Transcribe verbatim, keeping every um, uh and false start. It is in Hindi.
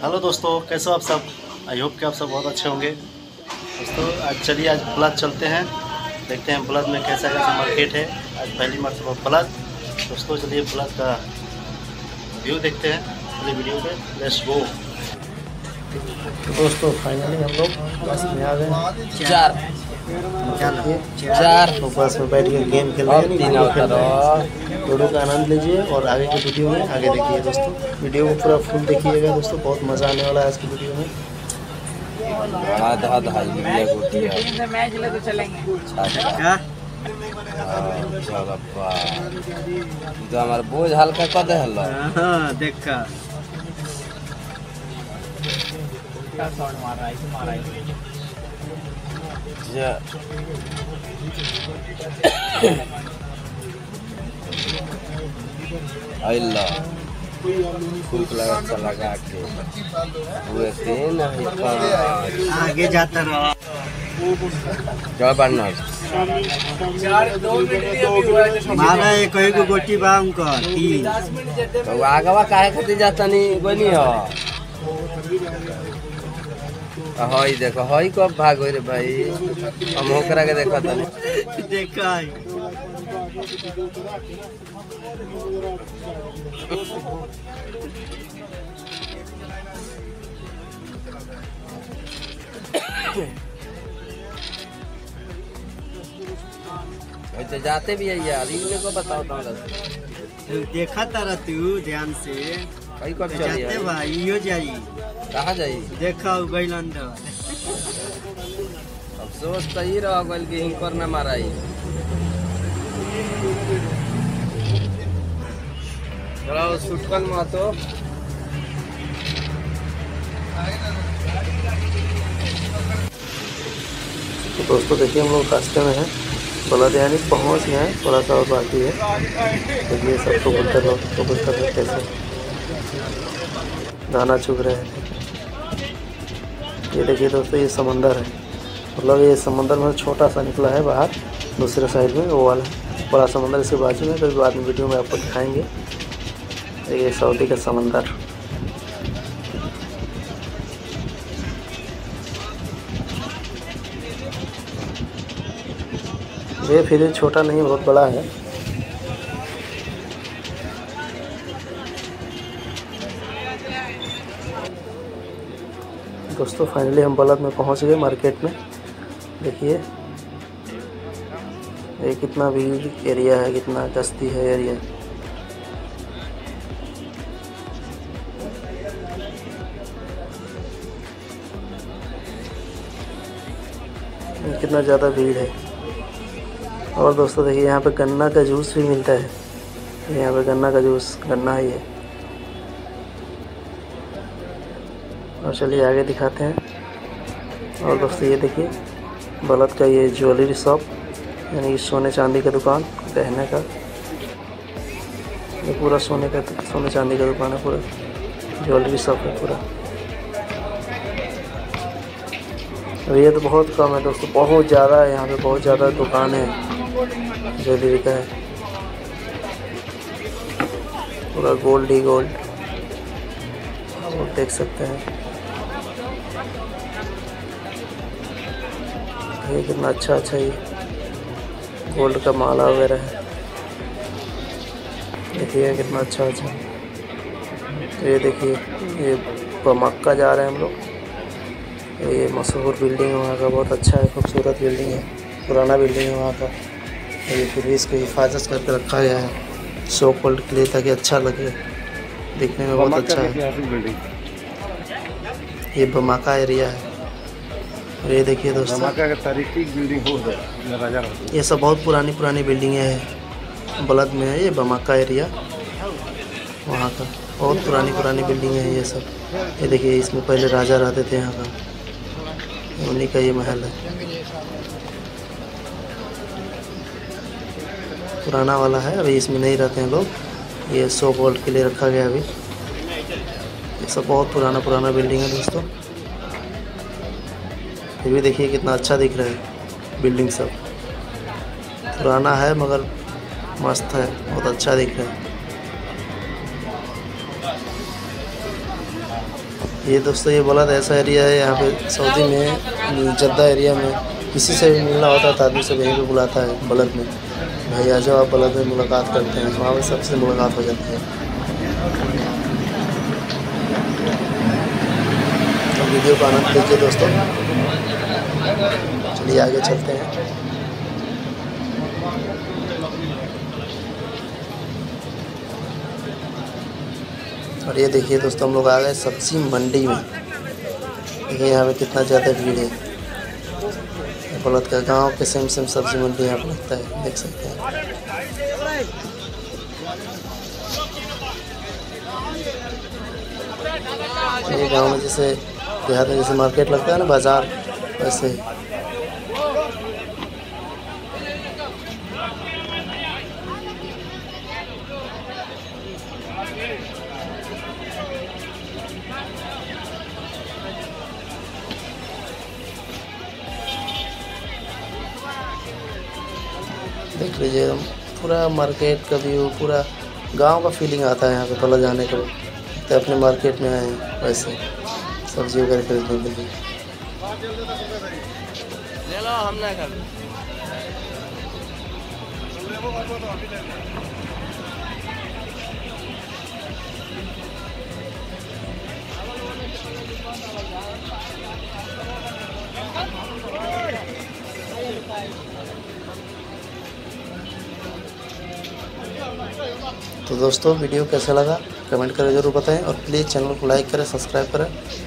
हेलो दोस्तों, कैसे हो आप सब। आई होप कि आप सब बहुत अच्छे होंगे। दोस्तों आज चलिए आज ब्लद चलते हैं, देखते हैं ब्लद में कैसा कैसा मार्केट है। आज पहली मरतबा ब्लद। दोस्तों चलिए ब्लद का व्यू देखते हैं पहले वीडियो पे। Let's go. दोस्तों फाइनली हम लोग बस में आ गए। चार चार तो बस में बैठ के गेम खेल रहे हैं, लूडो खेल रहे हैं। लूडो का आनंद लीजिए और आगे की वीडियो में आगे देखिए दोस्तों। वीडियो को पूरा फुल देखिएगा दोस्तों, बहुत मज़ा आने वाला है आज की वीडियो में। आधा आधा गोटी है तो हमारा बोझ हल्का कर दे हल्ला। हाँ देखा क्या साउंड मार रहा है इसे मारा है अल्लाह फूक लगा सा लगा के पूरे दिन आगे जाता रहा। क्या बनना मारा है कहीं को गोटी बाम कर तीन तो आगवा काहे खातिर जाता नहीं कोई नहीं हो। हई देखो हई कब भाग रे भाई, हम होकरा के देखा था देखा है। तो जाते भी है यार, इन्हें को बताओ तो देखा तारा तू ध्यान से कई कब चली जाते भाई यो जाई कहाँ जाई देखा गइल अंदर। अफसोस तो ही रह गइल कि हिंकर न माराई। चलो सुटकल मातो तो दोस्तों देखिए हम लोग रास्ते में हैं, बलद यानी पहुँच गए हैं, थोड़ा सा और बाकी है। देखिए सब कबूतर लोग कबूतर लोग कैसे दाना चुग रहे हैं। ये देखिए दोस्तों ये समंदर है, मतलब ये समंदर में छोटा सा निकला है बाहर दूसरे साइड में, वो वाला बड़ा समंदर इसके बाजू में। कभी बाद में वीडियो में आपको दिखाएंगे। ये सऊदी का समंदर। ये फिर छोटा नहीं बहुत बड़ा है। दोस्तों फाइनली हम बलद में पहुंच गए मार्केट में। देखिए ये कितना भीड़ एरिया है, कितना गश्ती है एरिया। कितना ज़्यादा भीड़ है। और दोस्तों देखिए यहाँ पे गन्ना का जूस भी मिलता है। यहाँ पे गन्ना का जूस, गन्ना ही है। और चलिए आगे दिखाते हैं। और दोस्तों ये देखिए बलद का ये ज्वेलरी शॉप, यानी कि सोने चांदी का दुकान, गहने का। ये पूरा सोने का सोने चांदी का दुकान है, पूरा ज्वेलरी शॉप है पूरा। अब ये तो बहुत कम है दोस्तों, बहुत ज़्यादा है यहाँ पे, बहुत ज़्यादा दुकान है ज्वेलरी का है। पूरा गोल्ड ही गोल्ड आप देख सकते हैं। ये कितना अच्छा अच्छा ये गोल्ड का माला वगैरह है। देखिए कितना अच्छा अच्छा। तो ये देखिए ये मक्का जा रहे हैं हम लोग। ये मशहूर बिल्डिंग है वहाँ का, बहुत अच्छा है, खूबसूरत बिल्डिंग है, पुराना बिल्डिंग है वहाँ का। ये फिर भी इसको हिफाजत करके रखा गया है शो कोल्ड के लिए, ताकि अच्छा लगे दिखने में, बहुत अच्छा है। ये बमाका एरिया है। और ये देखिए दोस्तों ये सब बहुत पुरानी पुरानी बिल्डिंगें हैं, बलद में है ये बमाका एरिया वहाँ का। बहुत पुरानी पुरानी बिल्डिंगें हैं ये सब। ये देखिए इसमें पहले राजा रहते थे यहाँ का, उन्हीं का ये महल है, पुराना वाला है। अभी इसमें नहीं रहते हैं लोग, ये शो कोल्ड के लिए रखा गया अभी। ये सब बहुत पुराना पुराना बिल्डिंग है दोस्तों। ये भी देखिए कितना अच्छा दिख रहा है बिल्डिंग, सब पुराना है मगर मस्त है, बहुत अच्छा दिख रहा है। ये दोस्तों ये बलद ऐसा एरिया है यहाँ पे सऊदी में, जद्दा एरिया में किसी से भी मिलना होता है तो आदमी सब यहीं पे बुलाता है बलद में, भाई आ जाओ आप बलद में मुलाकात करते हैं। वहाँ पर सबसे मुलाकात हो जाती है। तो वीडियो का आनंद लीजिए दोस्तों। चलिए आगे चलते हैं। और ये देखिए दोस्तों हम लोग आ गए सब्जी मंडी में। देखिए यहाँ पे कितना ज़्यादा भीड़ है। बलद का गांव के सेम सेम सब्जी मंडी यहाँ पर लगता है, देख सकते हैं। ये गांव में जैसे देहात में जैसे मार्केट लगता है ना, बाजार, वैसे ही। देख लीजिए पूरा मार्केट का व्यू, पूरा गांव का फीलिंग आता है यहाँ पे बलद जाने के बाद। तो अपने मार्केट में आए हैं वैसे सब्जी वगैरह खरीदने के लिए। ले लो, हम ना कर। तो दोस्तों वीडियो कैसा लगा कमेंट करें ज़रूर बताएं, और प्लीज़ चैनल को लाइक करें, सब्सक्राइब करें।